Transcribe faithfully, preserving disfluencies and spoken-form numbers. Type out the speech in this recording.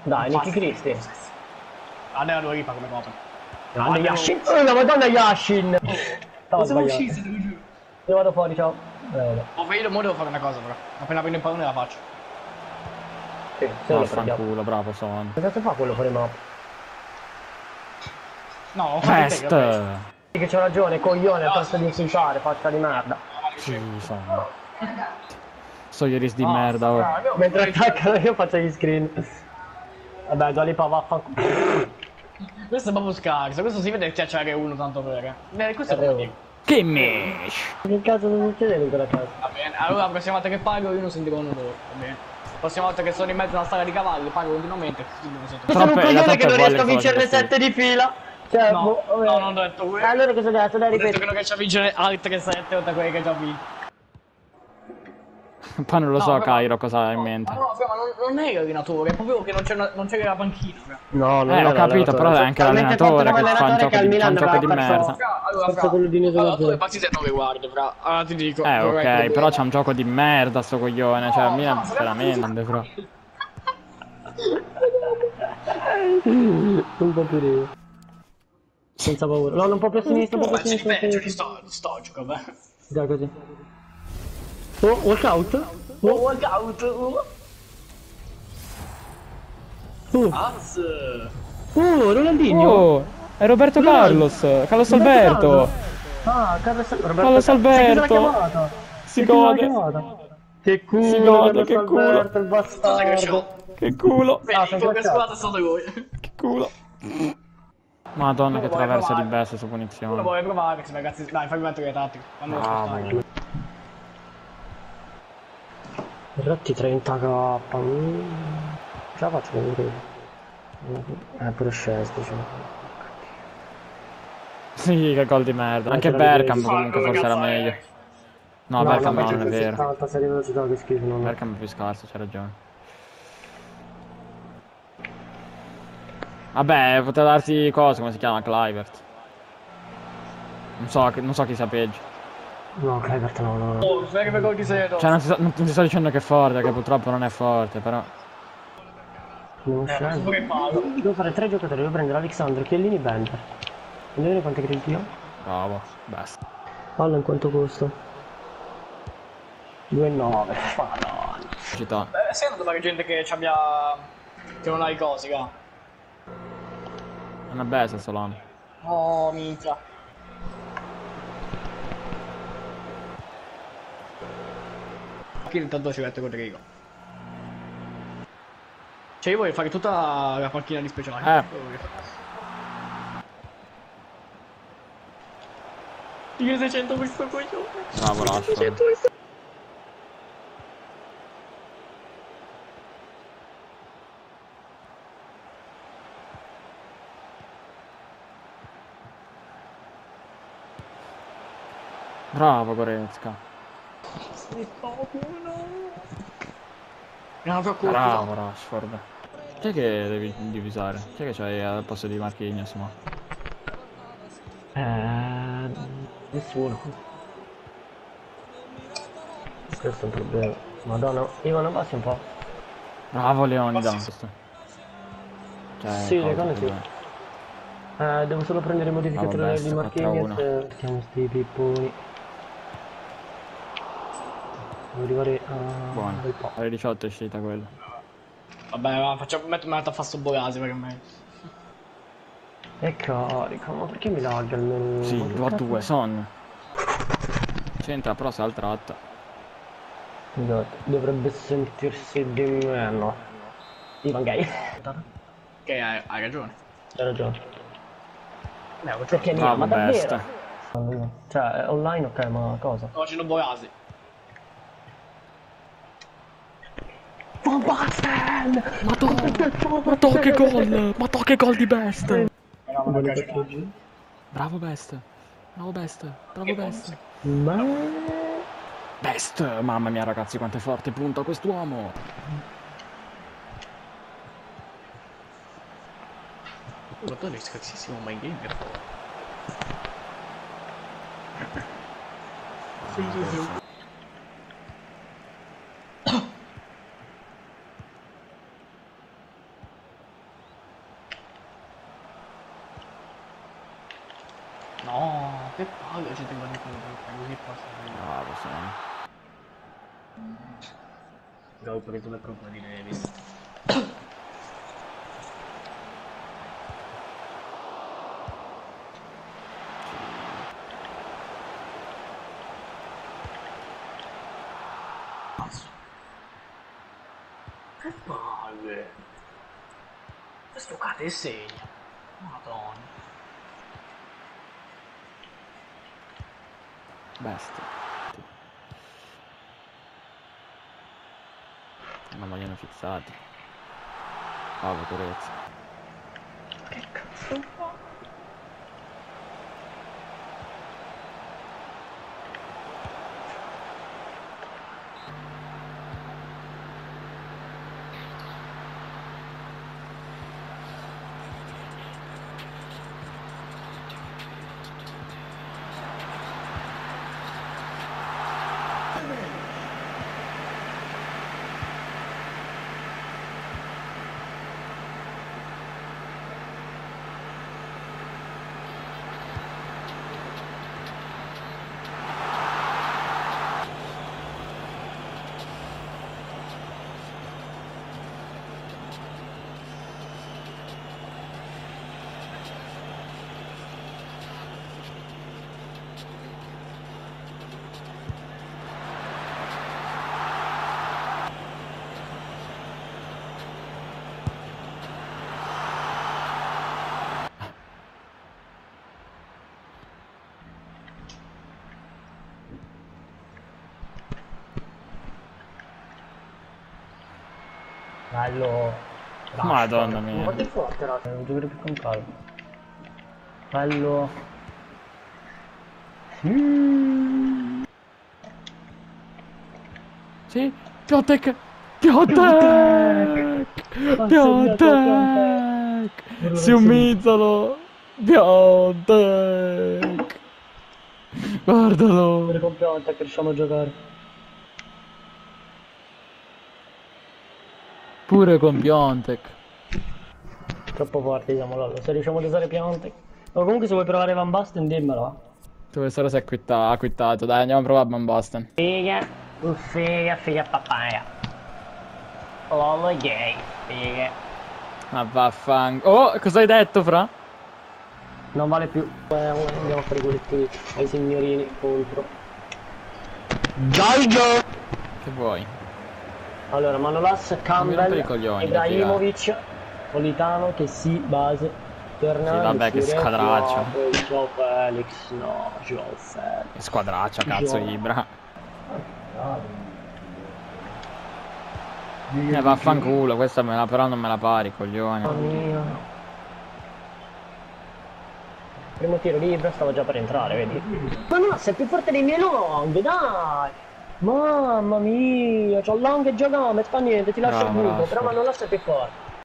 Dai, Nicky Cristi. Andrea due ripa come copre. Grande Yashin. Oh, la madonna Yashin. Oh, siamo usciti, te lo giuro. Io vado fuori, ciao. Eh, Oh, io mo devo fare una cosa però. Appena prendo il pallone la faccio. sì, se lo prendiamo. Vaffanculo, bravo Son. Che cazzo fa quello fuori map? No, ho fatto Pest! te, ho preso. Che c'ho ragione, coglione, al posto di insultare, faccia di merda. Sì, Son. So ieri di merda, oh. Mentre attaccano io faccio gli screen. Vabbè, Dolipa vaffanculo. Questo è proprio scarso, questo si vede che c'è R uno tanto per. Beh, questo è R come uno. dico. Che mesh! Che cazzo sta succedendo in quella casa? Va bene, allora la prossima volta che pago io non sentirò un odore, va bene. La prossima volta che sono in mezzo a una sala di cavalli pago continuamente, così non sento. Sono un Troppe- coglione troppe che non volte riesco a vincere le cose sette di fila. Cioè, No, boh, vabbè. no, non ho detto Eh, quello. allora cosa ho detto? Dai, Ho detto ripeti. che non riesce a vincere altre sette oltre a quelle che ho già vinto. Poi non lo so, No, però- Cairo, cosa ha in mente. Ma no, però, ma non, non è l'allenatore, è proprio che non c'era non c'era la panchina. Fra. No, non Eh, è ho capito, però è anche l'allenatore che fa un gioco di, fa un gioco di merda. Fra, allora, Forza fra, quello di Neso allora, Gazzetta. tu le partite non le guardi, fra. Allora ti dico. Eh, vorrei ok, che- però c'ha un gioco di merda sto coglione, cioè, No, Milan no, veramente, però. Non può più ridere. Senza paura. No, non può più a sinistra, non può Ma più a ci sinistra. peggio, ci sto, ci sto, gioco, beh. Dai, così. Oh, walkout. Oh, walkout. Uh, Uh, Az. uh, Ronaldinho. Oh, è Roberto Carlos, Carlos Alberto. Ah, Carlos Alberto. Carlos Alberto. Si Si gode. gode. Che culo, Si gode, Carlos che culo. Alberto, il Cosa che bastardo. c'ho? Che culo, Vedi, Ah, in sei poche cacciato. squadre sono voi. che culo. Madonna che Vuoi traversa di provare? bestia su Uno punizione. vuole provare, ragazzi. Dai, fammi mettere le tattiche. Quando lo Bravo. spostare. Rotti trenta k. Mm. Ce la faccio comunque. Eh, pure sceso, diciamo. Sì, che gol di merda. Anche te la vedevi. Bergkamp comunque forse era meglio. No, Bergkamp no, non è vero. settanta, sei di velocità, che schifo, non è. Bergkamp è più scarso, c'hai ragione. Vabbè, poteva darti cosa, come si chiama? Clivert. Non so, non so chi sia peggio. No, Kluivert no, no, no. Oh, spero che gol di sedo. Cioè non ti, sto, non ti sto dicendo che è forte, che purtroppo non è forte, però. Devo Eh, scendere. pure palo. Devo fare tre giocatori, devo prendere Alexandro, Chiellini, Bender. Vedete quante credi io? Bravo, basta. Palla in quanto costa? due virgola nove. Madonna. Città. Beh, sai non trovare gente che ci abbia. Che non ha i cosi, va. È una bestia Solano. Oh, minchia. Qui intanto ci mette Rodrigo. Cioè io voglio fare tutta la, la panchina di speciali. Eh. Io seicento questo coglione. Bravo Rashford. Bravo Goretzka. No, troppo. Bravo Rashford. Chi è che devi divisare? Chi è che c'hai al posto di Marquinhos? Ma? Eh, nessuno. Questo è un problema. Madonna, Ivano passi un po'. Bravo Leonidas. Cioè, Sì, cosa, le canne sì. problema. Eh, devo solo prendere il modificatore Bravo, di Best, Marquinhos. quattro a uno. e Mettiamo sti pipponi. Devo arrivare a Buono. un bel po'. Alle diciotto è uscita quella. Vabbè, va, facciamo, metto, metto a fare sto Borasi perché è meglio. E carico, ma perché mi lagga il menu? Sì, Ma che due a cazzo- due, Son. C'entra, però si è altratta. Esatto, dovrebbe sentirsi di meno. Ivan Gay. Che hai, hai ragione. Hai ragione. No, Perché mia, Bravo ma Best. davvero? Cioè, è online ok, ma cosa? sto facendo Borasi. Van Basten! Ma to che gol! Ma to che gol di Best! Però non piace calcio. Bravo Best! Bravo Best! Bravo Best! Ma... Best! Mamma mia ragazzi quanto è forte punta quest'uomo! Guardate che scarsissimo my game per favore. No, che palle, ci tengo di così posso vedere. Ah, possiamo. Gol preso da colpa di Davis. Che palle. Questo cade e segna. Madonna. Bestia. Ma non li hanno fissati. Oh, Corezza. Che cazzo fa? Bello. Madonna mia. Guarda il forte, raga, devo giocare più con calma. Bello. Mm. Sì, Piontek! Piontek! Piontek! Si umizzano! Piontek! Guardalo! Pure con Piontek riusciamo a giocare. Pure con Piontek. Troppo forte siamo loro, se riusciamo ad usare Piontek. O comunque se vuoi provare Van Basten dimmelo. Dove sarà si è quitta- ha quittato? Dai, andiamo a provare Van Basten. Figa, uh, figa, figa papaya. Lolo gay, figa. Ma vaffan... Oh, cosa hai detto, Fra? Non vale più. Eh, andiamo a fare i culettini ai signorini contro. Giorgio! Che vuoi? Allora, Manolas, Non mi Campbell, rompere i coglioni, Ibrahimovic, Politano, che sì, base, Fernandes, vabbè, che Fiorentino, squadraccio. poi Joe Felix, no, Joe Felix. Che squadraccia, cazzo, Gio- Ibra. Eh, vaffanculo, questa me la però non me la pari, coglione. Mamma mia. Primo tiro libero, stavo già per entrare, vedi? Ma no, sei più forte dei miei long, dai! Mamma mia, c'ho long e gioca, ma fa niente, ti lascio il Bravo, buco, Rashford. però ma non lascia più forte.